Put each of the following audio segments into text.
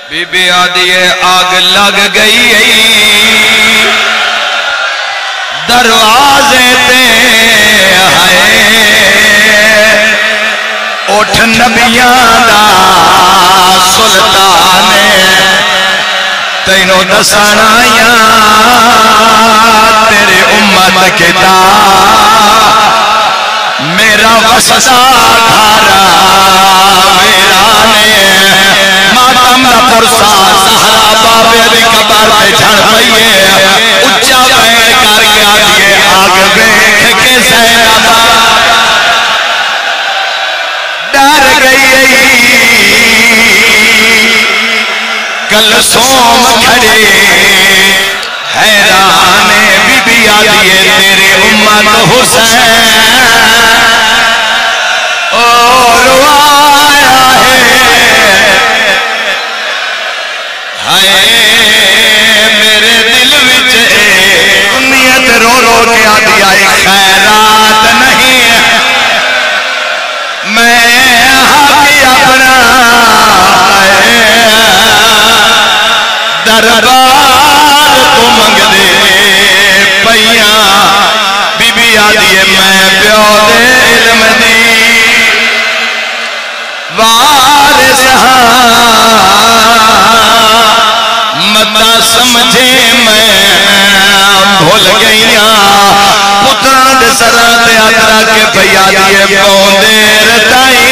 be be آدھیے آگ لگ گئی دروازے تے آئے اٹھ نبیاں دا سلطان تینوں دسانا یا تیرے امت کے دا میرا وسطا دھارا میرا نے ماتم دا پرسا سہرا بابے دی قبر پہ جھڑ پئیے اچھا بین کر کے آگے آگ بیٹھ کے زینب ڈر گئی کلثوم کھڑے حیران بی بی آدھیے تیرے امت حسین اور آیا ہے میرے دل وچ امید رو رو کے آدھی آئی خیرات نہیں میں حق اپنا دربار تو منگ دے پیاں بی بی آدھیے میں پیو دے علم دی وارث متا سمجھے میں بھول گئیاں پتران دے سران دے آدھرا کے پیا دیئے پودیر تائی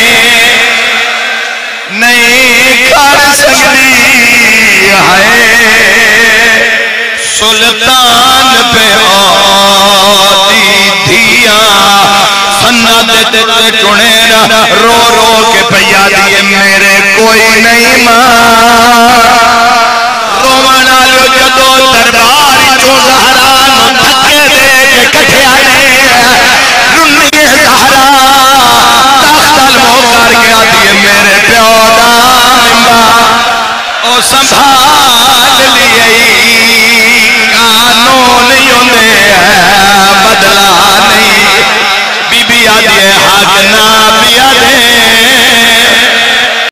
نہیں کھار سکتی ہے سلطان پہ آتی دھیا سنت ٹنیرا رو رو کے پیا دیئے میرے کوئی نہیں ماں رومانا لو جدو دربار جو زہر